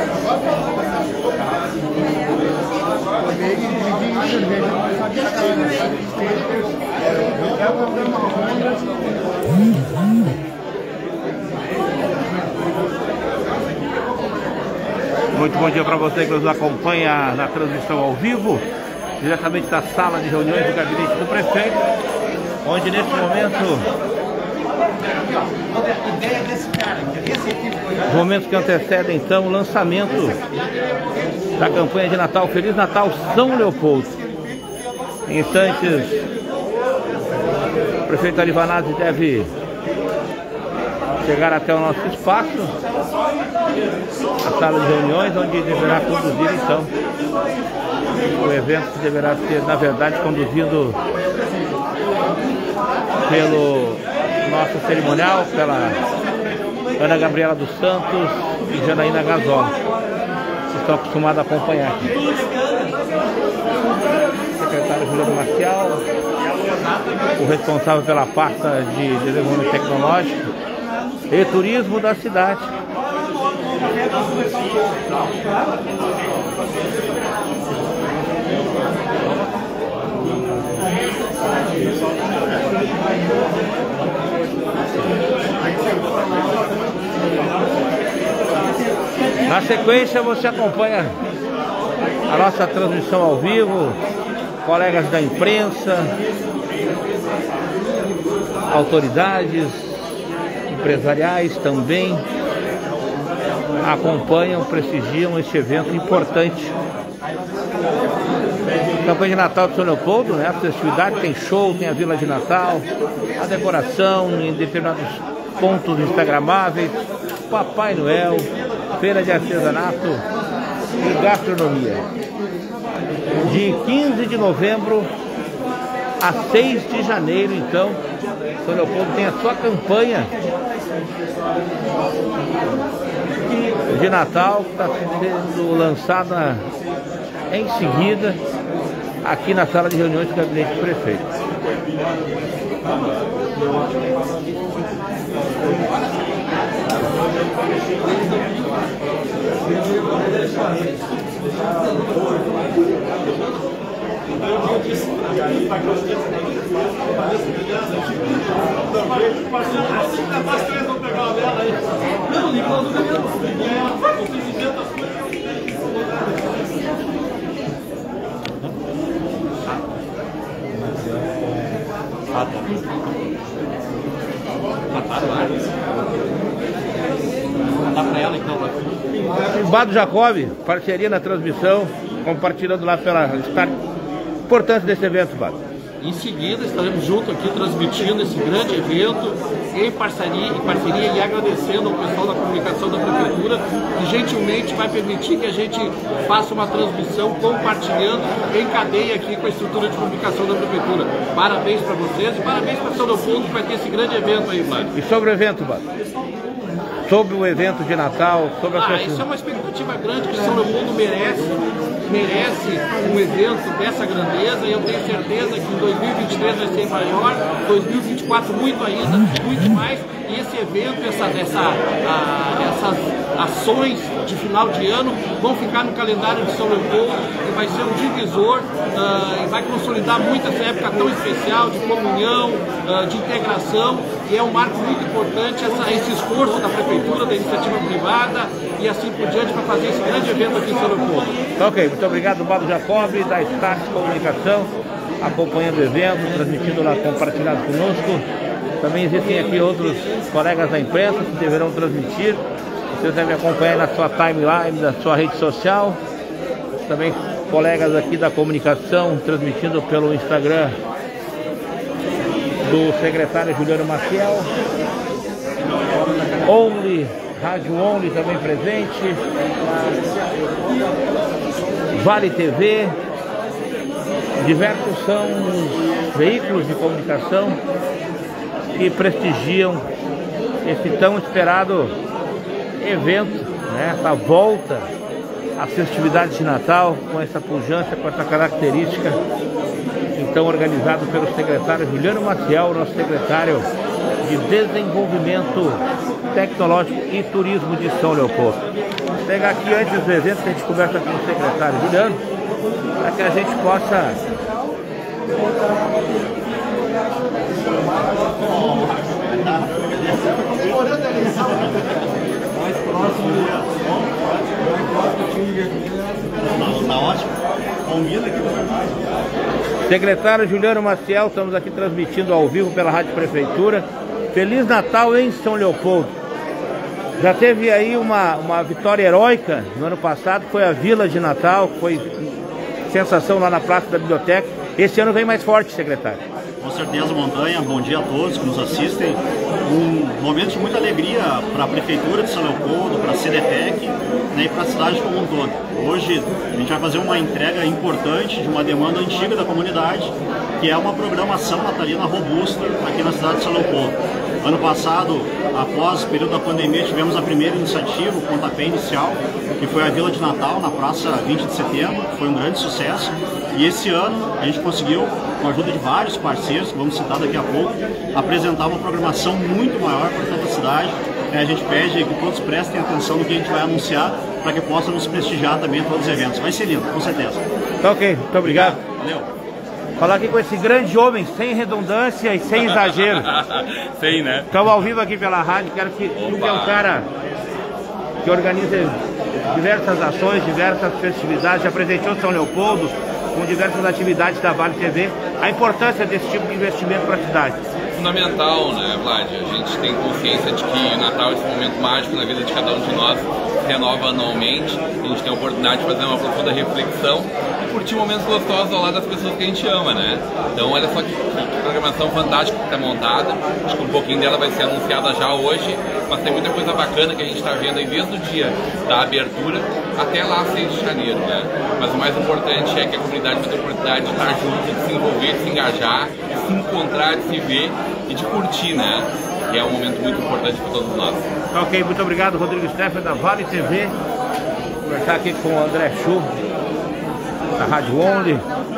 Muito bom dia para você que nos acompanha na transmissão ao vivo, diretamente da sala de reuniões do gabinete do prefeito, onde nesse momento, os momentos que antecedem então o lançamento da campanha de Natal, Feliz Natal São Leopoldo. Em instantes, o prefeito Arivanazzi deve chegar até o nosso espaço, a sala de reuniões, onde deverá conduzir então o evento, que deverá ser, na verdade, conduzido pelo nosso cerimonial, pela Ana Gabriela dos Santos e Janaína Gazola, que estão acostumados a acompanhar aqui. Secretário Juliano Marcial, o responsável pela pasta de desenvolvimento tecnológico e turismo da cidade. Na sequência você acompanha a nossa transmissão ao vivo, colegas da imprensa, autoridades empresariais também acompanham, prestigiam este evento importante. Campanha de Natal de São Leopoldo, né? A festividade tem show, tem a Vila de Natal, a decoração em determinados pontos instagramáveis, Papai Noel, feira de artesanato e gastronomia. De 15 de novembro a 6 de janeiro, então, São Leopoldo tem a sua campanha de Natal, que está sendo lançada em seguida aqui na sala de reuniões do gabinete do prefeito. Bado Jacob, parceria na transmissão, compartilhando lá pela importância desse evento, Bado. Em seguida estaremos juntos aqui transmitindo esse grande evento em parceria e agradecendo ao pessoal da comunicação da prefeitura, que gentilmente vai permitir que a gente faça uma transmissão compartilhando em cadeia aqui com a estrutura de comunicação da prefeitura. Parabéns para vocês e parabéns para São Leopoldo, que vai ter esse grande evento aí, Mário. E sobre o evento, Bado? Sobre o evento de Natal, sobre a isso é uma expectativa grande que São Leopoldo merece um evento dessa grandeza, e eu tenho certeza que em 2023 vai ser maior, 2024 muito ainda, muito mais, e esse evento, essas ações de final de ano vão ficar no calendário de São Leopoldo e vai ser um divisor e vai consolidar muito essa época tão especial de comunhão, de integração, e é um marco muito importante esse esforço da prefeitura, da iniciativa privada e assim por diante para fazer esse grande evento aqui em São Leopoldo. Ok, muito obrigado, Bado Jacob, da Start Comunicação, acompanhando o evento, transmitindo lá, compartilhado conosco. Também existem aqui outros colegas da imprensa que deverão transmitir. Vocês devem acompanhar na sua timeline, na sua rede social. Também colegas aqui da comunicação transmitindo pelo Instagram do secretário Juliano Maciel. Only, Rádio Only também presente. Vale TV. Diversos são os veículos de comunicação que prestigiam esse tão esperado evento, né? Essa volta às festividades de Natal, com essa pujança, com essa característica, então organizado pelo secretário Juliano Maciel, nosso secretário de Desenvolvimento Tecnológico e Turismo de São Leopoldo. Vou pegar aqui antes do evento que a gente conversa com o secretário Juliano, para que a gente possa Tá ótimo. Combina aqui. Secretário Juliano Maciel, estamos aqui transmitindo ao vivo pela Rádio Prefeitura. Feliz Natal em São Leopoldo. Já teve aí uma vitória heróica no ano passado, foi a Vila de Natal, foi sensação lá na Praça da Biblioteca. Esse ano vem mais forte, secretário. Com certeza, Montanha. Bom dia a todos que nos assistem. Um momento de muita alegria para a Prefeitura de São Leopoldo, para a CDTEC, né, e para a cidade como um todo. Hoje a gente vai fazer uma entrega importante de uma demanda antiga da comunidade, que é uma programação natalina robusta aqui na cidade de São Leopoldo. Ano passado, após o período da pandemia, tivemos a primeira iniciativa, o pontapé inicial, que foi a Vila de Natal, na Praça 20 de Setembro, que foi um grande sucesso. E esse ano a gente conseguiu, com a ajuda de vários parceiros, que vamos citar daqui a pouco, apresentar uma programação muito maior para toda a cidade. A gente pede que todos prestem atenção no que a gente vai anunciar, para que possam nos prestigiar também em todos os eventos. Vai ser lindo, com certeza. Tá ok, muito obrigado. Valeu. Falar aqui com esse grande homem, sem redundância e sem exagero. Sem, né? Estamos ao vivo aqui pela rádio, quero que é um cara que organiza diversas ações, diversas festividades, já presenteou São Leopoldo com diversas atividades da Vale TV. A importância desse tipo de investimento para a cidade. Fundamental, né, Vlad? A gente tem consciência de que o Natal é esse momento mágico na vida de cada um de nós, se renova anualmente. A gente tem a oportunidade de fazer uma profunda reflexão e curtir momentos gostosos ao lado das pessoas que a gente ama, né? Então, olha só que programação fantástica que está montada. Acho que um pouquinho dela vai ser anunciada já hoje, mas tem muita coisa bacana que a gente está vendo aí desde o dia da abertura até lá, 6 de janeiro, né? Mas o mais importante é que a comunidade vai ter a oportunidade de estar junto, de se envolver, de se engajar, de se encontrar, de se ver e de curtir, né? Que é um momento muito importante para todos nós. Ok, muito obrigado, Rodrigo Stefan, da Vale TV. Vou conversar aqui com o André Chu, da Rádio Only.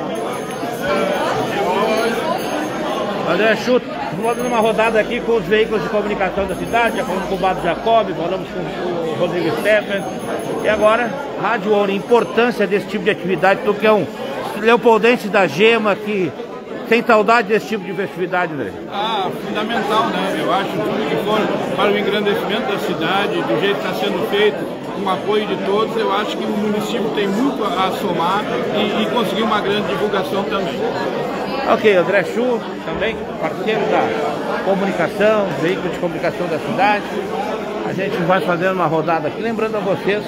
André Chu, vamos fazer uma rodada aqui com os veículos de comunicação da cidade. Já falamos com o Bado Jacob, falamos com o Rodrigo Stefan. E agora, Rádio Only, importância desse tipo de atividade. Tu que é um leopoldense da Gema, que tem saudade desse tipo de festividade, André? Fundamental, né? Eu acho tudo que for para o engrandecimento da cidade, do jeito que está sendo feito, com o apoio de todos, eu acho que o município tem muito a somar e conseguir uma grande divulgação também. Ok, André Chu, também parceiro da comunicação, veículo de comunicação da cidade. A gente vai fazendo uma rodada aqui, lembrando a vocês.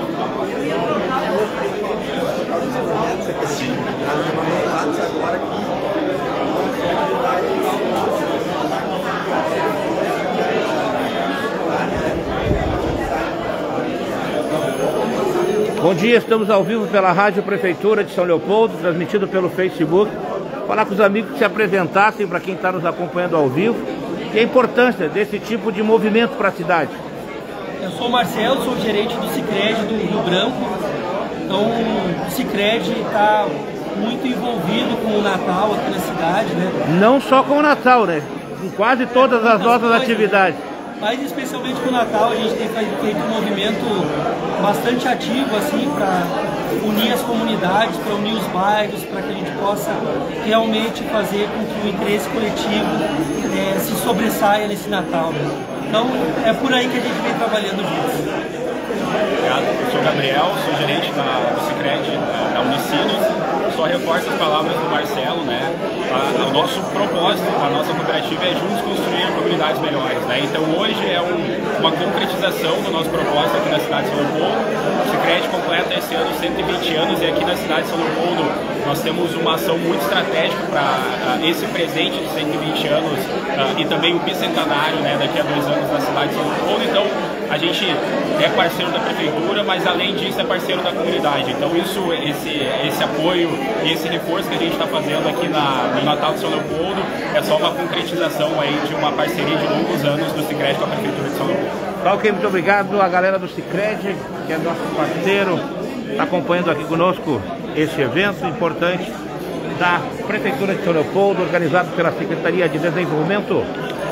Bom dia, estamos ao vivo pela Rádio Prefeitura de São Leopoldo, transmitido pelo Facebook. Falar com os amigos que se apresentassem para quem está nos acompanhando ao vivo e a importância desse tipo de movimento para a cidade. Eu sou o Marcelo, sou gerente do Sicredi do Rio Branco. Então o Sicredi está muito envolvido com o Natal aqui na cidade, né? Não só com o Natal, né? Com quase todas as nossas atividades. Mas especialmente com o Natal a gente tem feito um movimento bastante ativo assim para unir as comunidades, para unir os bairros, para que a gente possa realmente fazer com que o interesse coletivo se sobressaia nesse Natal, né? Então é por aí que a gente vem trabalhando juntos. Obrigado, eu sou o Gabriel, sou gerente do Sicredi da Unicinos. Só reforço as palavras do Marcelo, né? O nosso propósito, a nossa cooperativa é juntos construir comunidades melhores, né? Então hoje é uma concretização do nosso propósito aqui na cidade de São Leopoldo. O Sicredi completa esse ano 120 anos e aqui na cidade de São Leopoldo nós temos uma ação muito estratégica para esse presente de 120 anos e também o bicentenário, né? Daqui a 2 anos na cidade de São Leopoldo. Então a gente é parceiro da prefeitura, mas além disso é parceiro da comunidade. Então esse apoio e esse reforço que a gente está fazendo aqui no Natal de São Leopoldo é só uma concretização aí de uma parceria de longos anos do Sicredi com a prefeitura de São Leopoldo. Tá, ok, muito obrigado a galera do Sicredi, que é nosso parceiro, está acompanhando aqui conosco esse evento importante da Prefeitura de São Leopoldo, organizado pela Secretaria de Desenvolvimento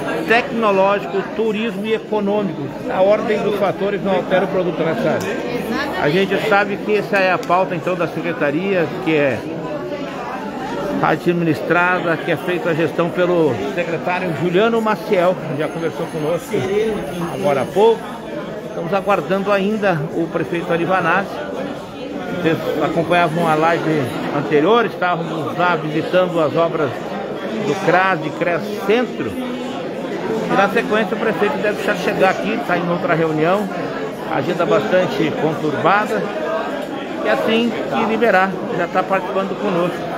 Tecnológico, Turismo e Econômico. A ordem dos fatores não altera o produto na cidade. A gente sabe que essa é a pauta então da secretaria, que é administrada, que é feita a gestão pelo secretário Juliano Maciel, que já conversou conosco agora há pouco. Estamos aguardando ainda o prefeito Ari Vanassi. Vocês acompanhavam a live anterior, estávamos lá visitando as obras do CRAS e CRES Centro. E na sequência o prefeito deve já chegar aqui, está em outra reunião, agenda bastante conturbada. E assim que liberar, já está participando conosco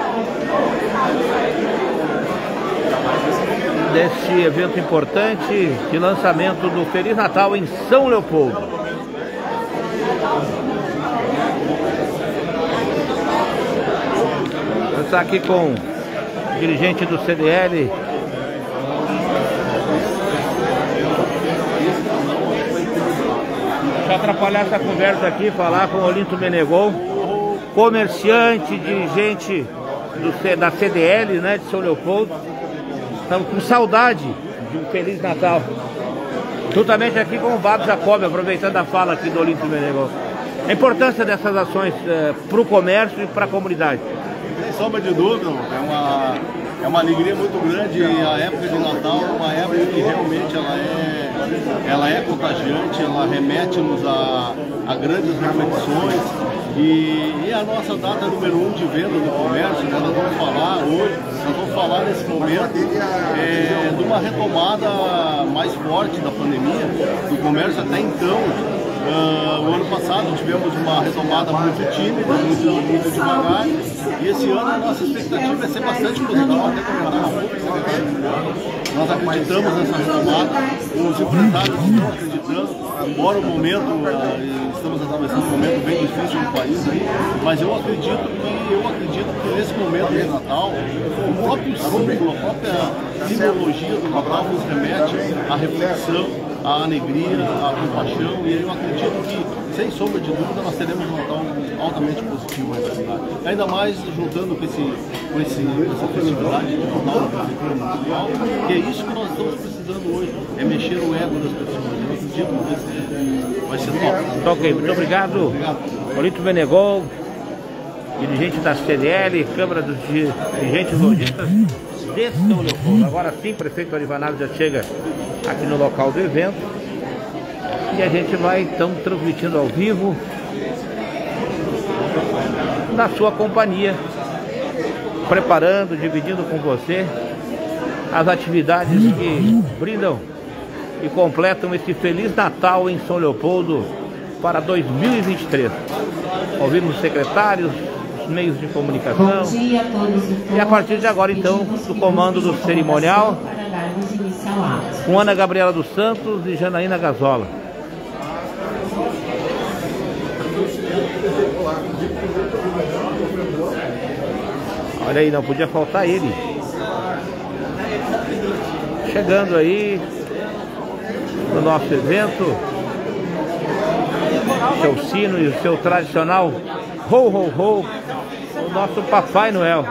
deste evento importante de lançamento do Feliz Natal em São Leopoldo. Eu estou aqui com o dirigente do CDL, deixa eu atrapalhar essa conversa aqui, falar com o Olinto Menegol, comerciante, dirigente da CDL, né, de São Leopoldo. Estamos com saudade de um Feliz Natal. Juntamente aqui com o Bado Jacob, aproveitando a fala aqui do Olinto Menegol. A importância dessas ações para o comércio e para a comunidade. Sem sombra de dúvida, é uma alegria muito grande. A época de Natal é uma época que realmente ela é contagiante, ela remete-nos a grandes repetições. E a nossa data número 1 de venda do comércio, nós vamos falar hoje, nós vamos falar nesse momento de uma retomada mais forte da pandemia do comércio. Até então, o ano passado tivemos uma retomada muito tímida, muito devagar, e esse ano a nossa expectativa é ser bastante positiva, até comentar um pouco. Nós acreditamos nessa retomada, os empresários estão acreditando, embora o momento, estamos atravessando um momento bem difícil no país, mas eu acredito que nesse momento de Natal, o próprio símbolo, a própria simbologia do Natal nos remete à reflexão, à alegria, à compaixão, e eu acredito que, sem sombra de dúvida, nós teremos um Natal altamente positivo na cidade. Ainda mais juntando com essa festividade de Natal da Prefeitura Municipal, que é isso que nós estamos precisando hoje, é mexer o ego das pessoas. Eu acredito que vai ser top. Ok, muito obrigado. Olinto Menegol, dirigente da CDL, Câmara dos Dirigentes Lojistas de São Leopoldo. Agora sim, prefeito Ari Vanassi já chega aqui no local do evento e a gente vai então transmitindo ao vivo na sua companhia, preparando, dividindo com você as atividades que brindam e completam esse Feliz Natal em São Leopoldo para 2023. Ouvimos os secretários, os meios de comunicação. Bom dia a todos e a partir de agora então do comando do cerimonial com Ana Gabriela dos Santos e Janaína Gazola. Olha aí, não podia faltar ele. Chegando aí no nosso evento, seu sino e o seu tradicional ho, ho, ho, o nosso Papai Noel.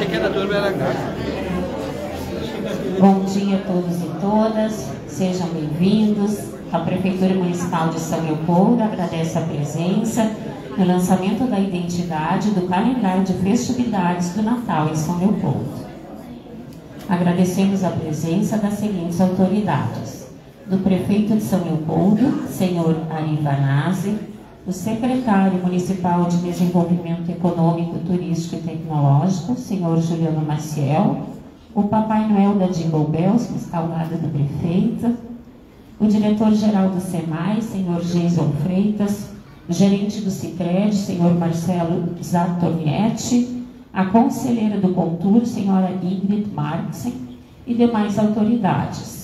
achei que era turma, era casa. Bom dia a todos e todas, sejam bem-vindos. A Prefeitura Municipal de São Leopoldo agradece a presença no lançamento da identidade do calendário de festividades do Natal em São Leopoldo. Agradecemos a presença das seguintes autoridades: do Prefeito de São Leopoldo, senhor Ari Vanazzi, o Secretário Municipal de Desenvolvimento Econômico, Turístico e Tecnológico, senhor Juliano Maciel, o Papai Noel da Jingle Bells, que está ao lado do prefeito, o diretor-geral do SEMAI, senhor Jason Freitas, o gerente do Sicredi, senhor Marcelo Zattornietti, a conselheira do Contur, senhora Ingrid Marksen, e demais autoridades.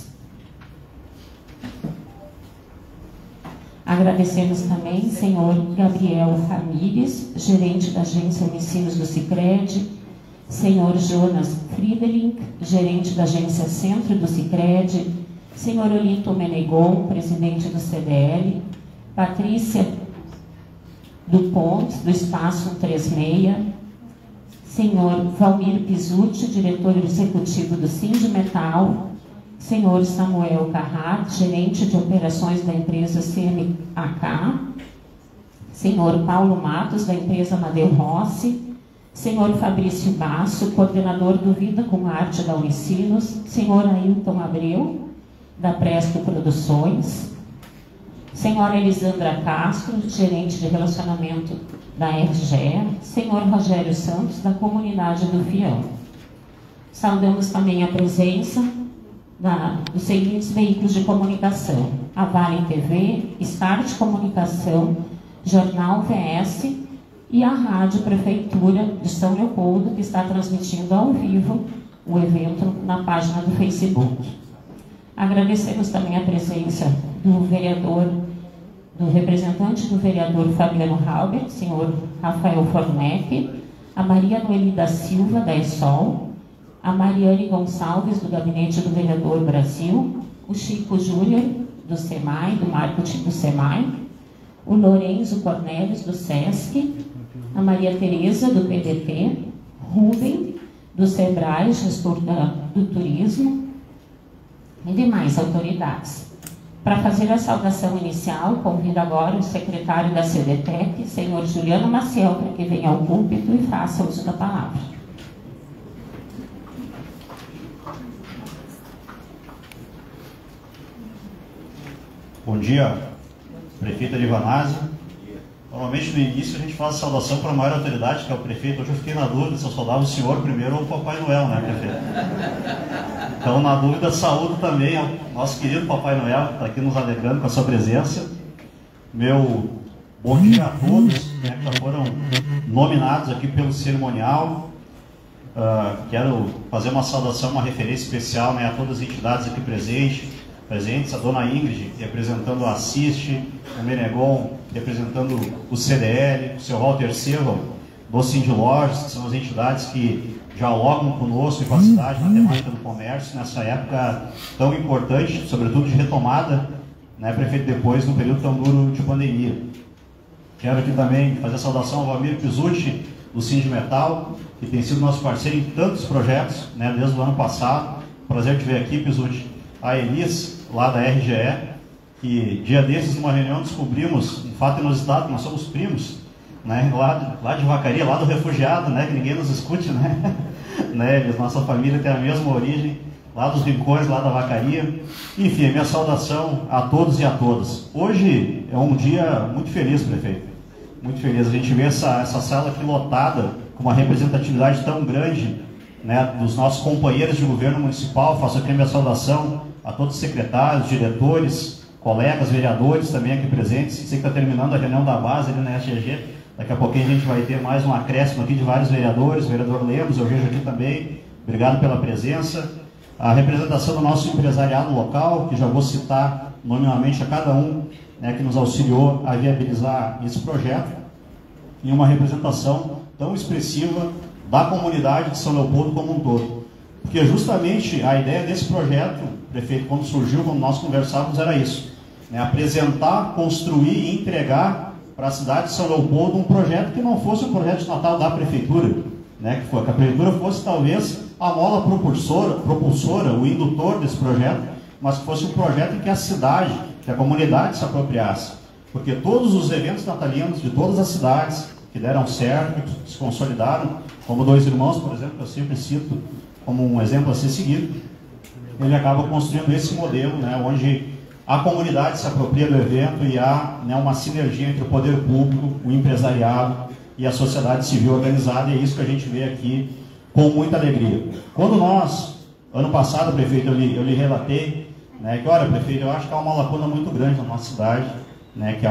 Agradecemos também senhor Gabriel Ramírez, gerente da Agência Unicinos do Sicredi, senhor Jonas Friedelink, gerente da Agência Centro do Sicredi, senhor Olito Menegon, presidente do CDL, Patrícia do Pontes, do Espaço 136, senhor Valmir Pizzuti, diretor executivo do Sindimetal, senhor Samuel Carrat, gerente de operações da empresa CMAK, senhor Paulo Matos, da empresa Amadeu Rossi, senhor Fabrício Basso, coordenador do Vida com Arte da Unicinos, senhor Ailton Abreu, da Presto Produções, senhora Elisandra Castro, gerente de relacionamento da RGE, senhor Rogério Santos, da comunidade do Fião. Saudamos também a presença dos seguintes veículos de comunicação: a Vale TV, Start Comunicação, Jornal VS e a Rádio Prefeitura de São Leopoldo, que está transmitindo ao vivo o evento na página do Facebook. Agradecemos também a presença do representante do vereador Fabiano Halbert, senhor Rafael Fornec, a Maria Noeli da Silva, da ESOL, a Mariane Gonçalves, do Gabinete do Vereador Brasil, o Chico Júnior, do SEMAI, do marketing do SEMAI, o Lorenzo Cornelius, do SESC, a Maria Tereza, do PDT, Rubem, do SEBRAE, gestor do turismo, e demais autoridades. Para fazer a saudação inicial, convido agora o secretário da CDTEC, senhor Juliano Maciel, para que venha ao púlpito e faça uso da palavra. Bom dia, prefeito Ari Vanazzi. Normalmente no início a gente faz a saudação para a maior autoridade, que é o prefeito. Hoje eu fiquei na dúvida se eu saudava o senhor primeiro ou o Papai Noel, né, prefeito? Então, na dúvida, saúdo também ao nosso querido Papai Noel, que está aqui nos alegrando com a sua presença. Meu bom dia a todos, né, que já foram nominados aqui pelo cerimonial. Quero fazer uma saudação, uma referência especial, né, a todas as entidades aqui presentes, a dona Ingrid, representando a Assiste, o Menegon, representando o CDL, o seu Walter Silva, do Cindy Lojas, que são as entidades que dialogam conosco e com a cidade na temática do comércio, nessa época tão importante, sobretudo de retomada, né, prefeito, depois de um período tão duro de pandemia. Quero aqui também fazer a saudação ao Valmir Pizzuti, do Sindimetal, que tem sido nosso parceiro em tantos projetos, né, desde o ano passado. Prazer te ver aqui, Pizzuti. A Elis, lá da RGE, que dia desses, numa reunião, descobrimos um fato inusitado: nós somos primos, né, lá de Vacaria, lá do refugiado, né, que ninguém nos escute, né, Eles, nossa família tem a mesma origem, lá dos Rincões, lá da Vacaria. Enfim, a minha saudação a todos e a todas. Hoje é um dia muito feliz, prefeito, muito feliz. A gente vê essa sala aqui lotada, com uma representatividade tão grande, né, dos nossos companheiros de governo municipal. Faço aqui a minha saudação a todos os secretários, diretores, colegas, vereadores também aqui presentes. Sei que está terminando a reunião da base ali na SGG. Daqui a pouquinho a gente vai ter mais um acréscimo aqui de vários vereadores, o vereador Lemos, eu vejo aqui também. Obrigado pela presença. A representação do nosso empresariado local, que já vou citar nominalmente a cada um, né, que nos auxiliou a viabilizar esse projeto, e uma representação tão expressiva da comunidade de São Leopoldo como um todo. Porque justamente a ideia desse projeto, prefeito, quando surgiu, quando nós conversávamos, era isso, né, apresentar, construir e entregar para a cidade de São Leopoldo um projeto que não fosse um projeto de Natal da prefeitura, né, que a prefeitura fosse talvez a mola propulsora, o indutor desse projeto, mas que fosse um projeto em que a cidade, que a comunidade se apropriasse. Porque todos os eventos natalinos de todas as cidades que deram certo, que se consolidaram, como Dois Irmãos, por exemplo, que eu sempre cito como um exemplo a ser seguido, ele acaba construindo esse modelo, né, onde a comunidade se apropria do evento e há, né, uma sinergia entre o poder público, o empresariado e a sociedade civil organizada, e é isso que a gente vê aqui com muita alegria. Quando nós, ano passado, prefeito, eu lhe relatei, né, que, olha, prefeito, eu acho que há uma lacuna muito grande na nossa cidade, né, que é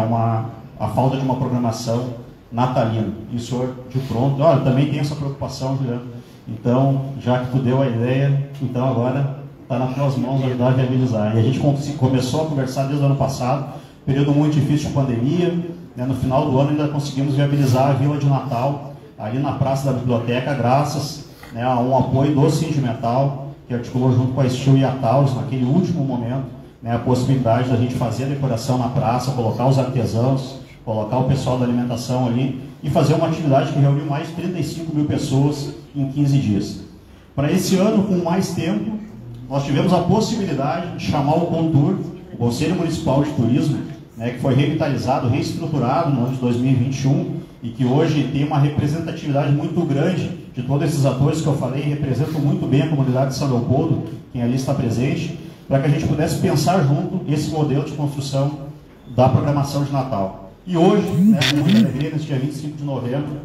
a falta de uma programação natalina. E o senhor, de pronto, olha, também tem essa preocupação, Juliano. Então, já que tu deu a ideia, então agora está nas tuas mãos ajudar a viabilizar. E a gente começou a conversar desde o ano passado, período muito difícil de pandemia, né, no final do ano ainda conseguimos viabilizar a Vila de Natal, ali na Praça da Biblioteca, graças, né, a um apoio do Sindimetal, que articulou junto com a Steel e a Taurus, naquele último momento, né, a possibilidade da gente fazer a decoração na praça, colocar os artesãos, colocar o pessoal da alimentação ali e fazer uma atividade que reuniu mais de 35 mil pessoas em 15 dias. Para esse ano, com mais tempo, nós tivemos a possibilidade de chamar o CONTUR, o Conselho Municipal de Turismo, né, que foi revitalizado, reestruturado no ano de 2021 e que hoje tem uma representatividade muito grande de todos esses atores que eu falei, e representam muito bem a comunidade de São Leopoldo, quem ali está presente, para que a gente pudesse pensar junto esse modelo de construção da programação de Natal. E hoje, né, com muita alegria, nesse dia 25 de novembro,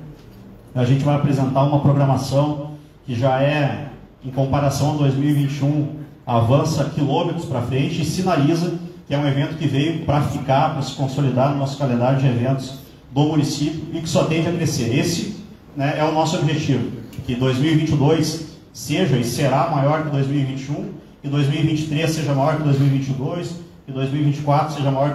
a gente vai apresentar uma programação que já é, em comparação a 2021, avança quilômetros para frente e sinaliza que é um evento que veio para ficar, para se consolidar no nosso calendário de eventos do município e que só tende a crescer. Esse, né, é o nosso objetivo, que 2022 seja e será maior que 2021, que 2023 seja maior que 2022, que 2024 seja maior que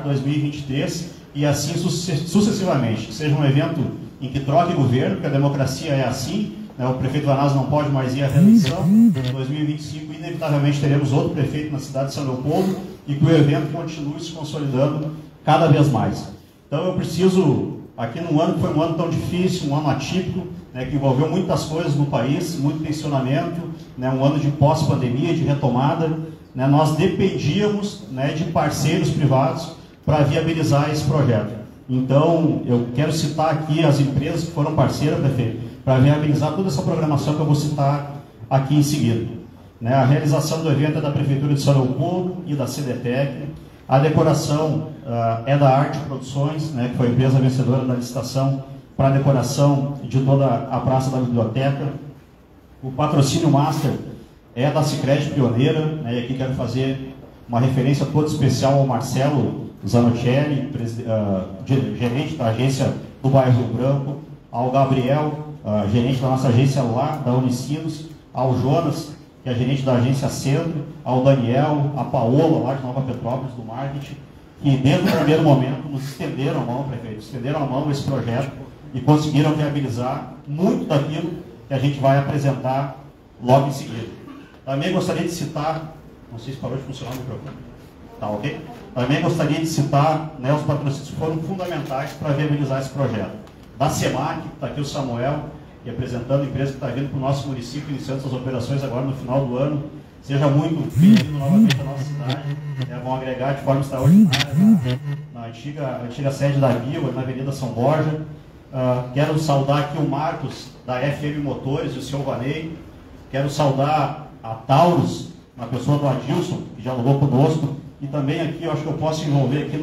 2023 e assim sucessivamente, que seja um evento em que troque governo, porque a democracia é assim, né, o prefeito Vanazzo não pode mais ir à reeleição, em 2025 inevitavelmente teremos outro prefeito na cidade de São Leopoldo e que o evento continue se consolidando cada vez mais. Então eu preciso, aqui num ano que foi um ano tão difícil, um ano atípico, né, que envolveu muitas coisas no país, muito tensionamento, né, um ano de pós-pandemia, de retomada, né, nós dependíamos, né, de parceiros privados para viabilizar esse projeto. Então, eu quero citar aqui as empresas que foram parceiras, prefeito, para viabilizar toda essa programação que eu vou citar aqui em seguida. Né, a realização do evento é da Prefeitura de São Leopoldo e da CDTEC. A decoração é da Arte Produções, né, que foi a empresa vencedora da licitação para a decoração de toda a Praça da Biblioteca. O patrocínio master é da Sicredi Pioneira, né, e aqui quero fazer uma referência toda especial ao Marcelo Zanocelli, gerente da agência do bairro Rio Branco, ao Gabriel, gerente da nossa agência lá, da Unicinos, ao Jonas, que é gerente da agência Centro, ao Daniel, a Paola, lá de Nova Petrópolis, do marketing, que desde o primeiro momento nos estenderam a mão, prefeito, estenderam a mão esse projeto e conseguiram viabilizar muito daquilo que a gente vai apresentar logo em seguida. Também gostaria de citar, não sei se parou de funcionar o microfone, tá ok? Também gostaria de citar, né, os patrocínios que foram fundamentais para viabilizar esse projeto. Da SEMAC, está aqui o Samuel, representando a empresa que está vindo para o nosso município, iniciando suas operações agora no final do ano. Seja muito bem-vindo novamente à nossa cidade. Vão agregar de forma extraordinária na antiga sede da Viva, na Avenida São Borja. Quero saudar aqui o Marcos, da FM Motores, e o seu Vanei. Quero saudar a Taurus, na pessoa do Adilson, que já alugou conosco. E também aqui, eu acho que eu posso envolver aqui,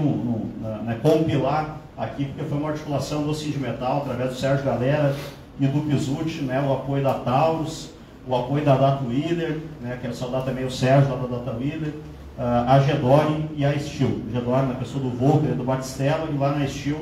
compilar aqui, porque foi uma articulação do Sindimetal, através do Sérgio Galera e do Pisucci, né, o apoio da Taurus, o apoio da Data Wheeler, né, quero saudar também o Sérgio da Data Wheeler, a Gedore e a Steel. Gedore na pessoa do Volker, do Batistella, e lá na Steel,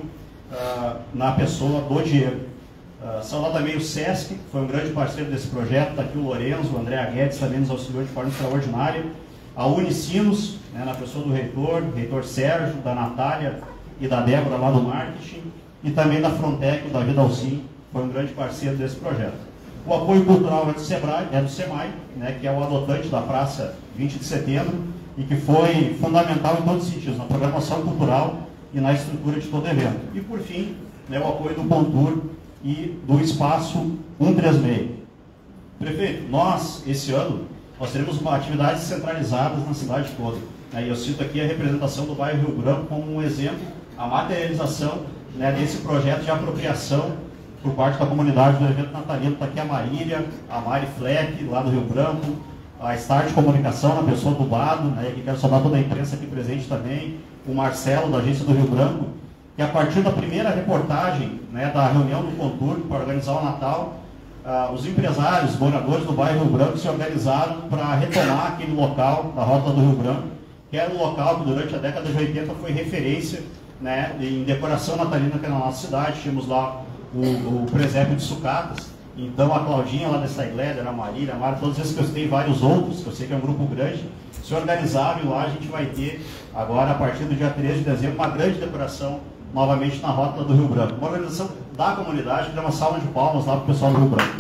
na pessoa do Diego. Saudar também o Sesc, que foi um grande parceiro desse projeto, está aqui o Lorenzo, o André Guedes também nos auxiliou de forma extraordinária. A Unicinos, né, na pessoa do reitor Sérgio, da Natália e da Débora lá no marketing, e também da Frontec, o David Alcim, foi um grande parceiro desse projeto. O apoio cultural é do SEBRAE, é do SEMAI, né, que é o adotante da Praça 20 de Setembro, e que foi fundamental em todos os sentidos, na programação cultural e na estrutura de todo evento. E por fim, né, o apoio do CONTUR, e do espaço 136. Prefeito, nós, esse ano, nós teremos atividades centralizadas na cidade toda. E eu cito aqui a representação do bairro Rio Branco como um exemplo, a materialização, né, desse projeto de apropriação por parte da comunidade do evento natalino. Está aqui a Marília, a Mari Fleck, lá do Rio Branco, a Start Comunicação, na pessoa do Bado, né, que quero saudar toda a imprensa aqui presente também, o Marcelo, da agência do Rio Branco, que a partir da primeira reportagem, né, da reunião do Conturno para organizar o Natal, os empresários, moradores do bairro Rio Branco se organizaram para retomar aquele local da Rota do Rio Branco, que era um local que durante a década de 80 foi referência, né, em decoração natalina aqui na nossa cidade. Tínhamos lá o presépio de sucatas. Então a Claudinha lá da Steigleder, a Marília, a Mara, todos esses que eu citei, vários outros, que eu sei que é um grupo grande, se organizaram, e lá a gente vai ter, agora a partir do dia 13 de dezembro, uma grande decoração novamente na Rota do Rio Branco. Uma organização da comunidade, que dá uma salva de palmas lá para o pessoal do Rio Branco.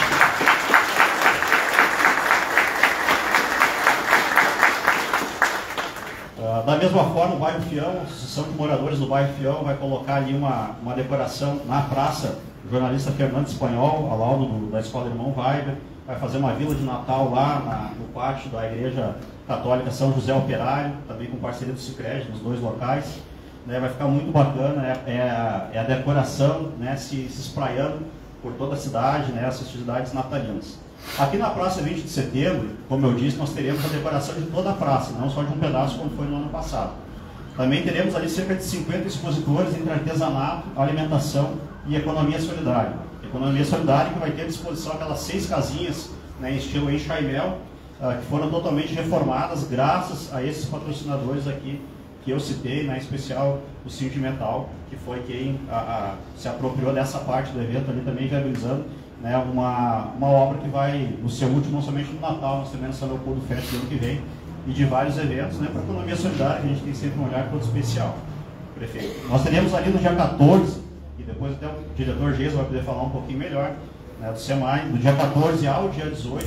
Da mesma forma, o bairro Fião, a Associação de Moradores do bairro Fião vai colocar ali uma decoração na praça. O jornalista Fernando Espanhol, ao lado da Escola Irmão Weber, vai fazer uma vila de Natal lá no pátio da Igreja Católica São José Operário, também com parceria do Sicredi, nos dois locais. Né, vai ficar muito bacana, é a decoração, né, se espraiando por toda a cidade, né, as festividades natalinas. Aqui na Praça 20 de Setembro, como eu disse, nós teremos a decoração de toda a praça, não só de um pedaço como foi no ano passado. Também teremos ali cerca de 50 expositores entre artesanato, alimentação e economia solidária. Economia solidária que vai ter à disposição aquelas 6 casinhas, né, em estilo enxaimel, que foram totalmente reformadas graças a esses patrocinadores aqui que eu citei, né, em especial o Sindimetal, que foi quem se apropriou dessa parte do evento ali, também viabilizando, né, uma obra que vai no seu último, não somente no Natal, mas também no São Leopoldo Fest do ano que vem, e de vários eventos, né, para a economia solidária, que a gente tem sempre um olhar todo especial. Prefeito, nós teremos ali no dia 14, e depois até o diretor Geis vai poder falar um pouquinho melhor, né, do SEMAI, do dia 14 ao dia 18,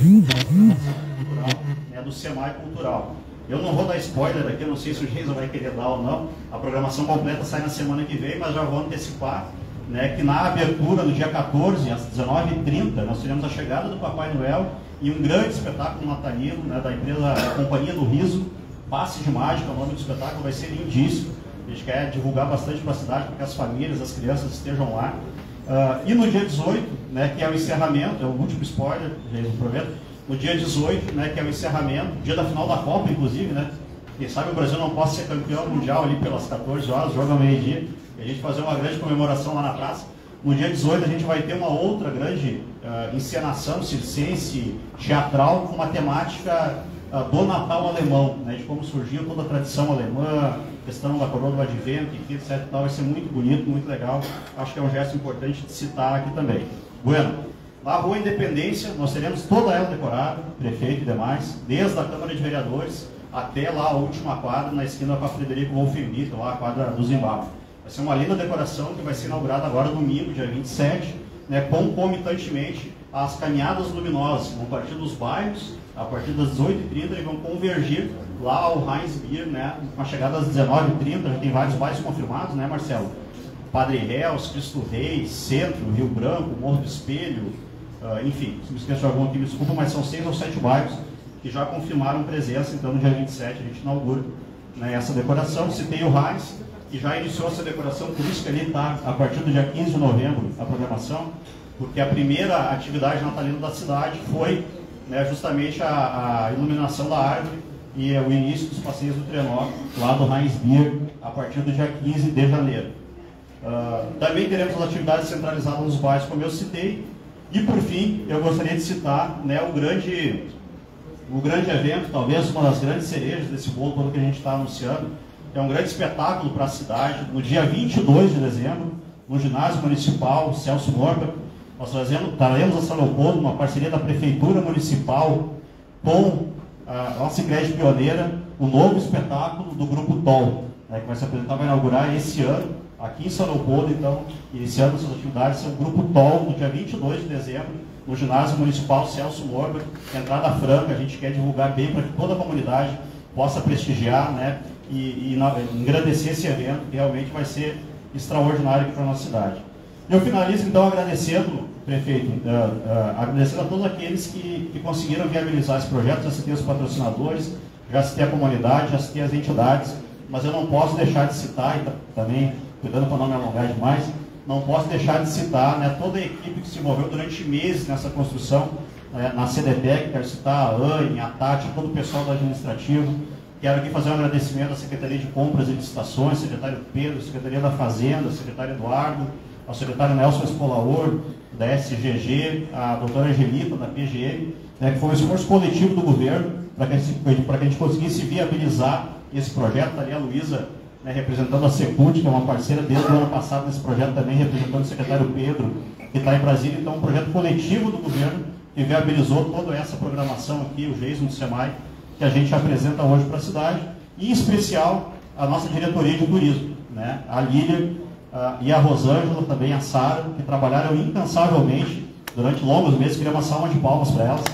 né, do SEMAI Cultural. Eu não vou dar spoiler aqui, eu não sei se o Geis vai querer dar ou não, a programação completa sai na semana que vem, mas já vou antecipar, né, que na abertura, no dia 14, às 19h30, nós teremos a chegada do Papai Noel e um grande espetáculo natalino, né, da empresa Companhia do Riso, Passe de Mágica, o nome do espetáculo vai ser lindíssimo. A gente quer divulgar bastante para a cidade, para que as famílias, as crianças estejam lá. E no dia 18, né, que é o encerramento, é o último spoiler, já prometo, no dia 18, né, que é o encerramento, dia da final da Copa, inclusive, né? Quem sabe o Brasil não possa ser campeão mundial ali pelas 14 horas, jogo ao meio-dia, e a gente fazer uma grande comemoração lá na praça. No dia 18 a gente vai ter uma outra grande encenação circense, teatral, com uma temática do Natal alemão, né, de como surgiu toda a tradição alemã, questão da coroa do advento, enfim, etc. Vai ser muito bonito, muito legal. Acho que é um gesto importante de citar aqui também. Bueno, na Rua Independência, nós teremos toda ela decorada, prefeito e demais, desde a Câmara de Vereadores até lá a última quadra, na esquina com a Frederico Wolfenito, lá a quadra do Zimbábue. Vai ser uma linda decoração que vai ser inaugurada agora domingo, dia 27, né, concomitantemente às caminhadas luminosas, que vão partir dos bairros, a partir das 18h30 e vão convergir lá ao Heinz Beer, né, com a chegada às 19h30, já tem vários bairros confirmados, né, Marcelo? Padre Réus, Cristo Rei, Centro, Rio Branco, Morro do Espelho, enfim, se me esqueço de algum aqui, me desculpa, mas são 6 ou 7 bairros que já confirmaram presença. Então no dia 27 a gente inaugura, né, essa decoração. Citei o Heinz, que já iniciou essa decoração, por isso que ele está a partir do dia 15 de novembro a programação, porque a primeira atividade natalina da cidade foi, né, justamente a iluminação da árvore e o início dos passeios do trenó lá do Heinz Beer a partir do dia 15 de janeiro. Também teremos as atividades centralizadas nos bairros, como eu citei. E por fim, eu gostaria de citar, né, o grande evento, talvez uma das grandes cerejas desse bolo todo que a gente está anunciando, é um grande espetáculo para a cidade, no dia 22 de dezembro, no ginásio municipal Celso Morba. Nós traremos a São Leopoldo, uma parceria da Prefeitura Municipal com a nossa Sicredi pioneira, o novo espetáculo do Grupo TOL, né, que vai se apresentar, vai inaugurar esse ano, aqui em São Leopoldo. Então, iniciando essas atividades, é o Grupo TOL, no dia 22 de dezembro, no ginásio municipal Celso Morba, entrada franca. A gente quer divulgar bem para que toda a comunidade possa prestigiar, né, e engrandecer esse evento, que realmente vai ser extraordinário aqui para a nossa cidade. Eu finalizo então agradecendo, prefeito, agradecendo a todos aqueles que conseguiram viabilizar esse projeto. Já citei os patrocinadores, já citei a comunidade, já citei as entidades, mas eu não posso deixar de citar, e também, cuidando para não me alongar demais, não posso deixar de citar, né, toda a equipe que se envolveu durante meses nessa construção, na CDTEC. Quero citar a Anne, a Tati, todo o pessoal do administrativo. Quero aqui fazer um agradecimento à Secretaria de Compras e Licitações, secretário Pedro, Secretaria da Fazenda, secretário Eduardo, ao secretário Nelson Espolaor, da SGG, a doutora Angelita, da PGM, né, que foi um esforço coletivo do governo para que a gente conseguisse viabilizar esse projeto. Está ali a Luísa, né, representando a Secult, que é uma parceira desde o ano passado nesse projeto também, representando o secretário Pedro, que está em Brasília. Então, um projeto coletivo do governo que viabilizou toda essa programação aqui, o Jason do SEMAI, que a gente apresenta hoje para a cidade, e em especial a nossa diretoria de turismo, né, a Lília e a Rosângela, também a Sara, que trabalharam incansavelmente durante longos meses. Queria uma salva de palmas para elas.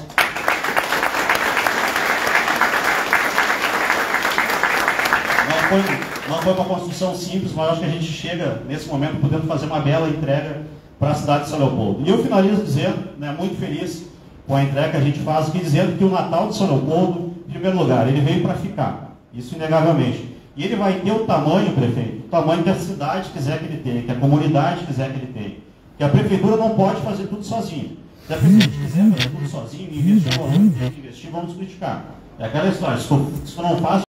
Não foi uma construção simples, mas acho que a gente chega nesse momento podendo fazer uma bela entrega para a cidade de São Leopoldo. E eu finalizo dizendo, né, muito feliz com a entrega que a gente faz aqui, dizendo que o Natal de São Leopoldo, em primeiro lugar, ele veio para ficar, isso inegavelmente. E ele vai ter o tamanho, prefeito, o tamanho que a cidade quiser que ele tenha, que a comunidade quiser que ele tenha. Que a prefeitura não pode fazer tudo sozinha. Se a prefeitura quiser fazer tudo sozinho, investir, vamos criticar. É aquela história, se tu não faz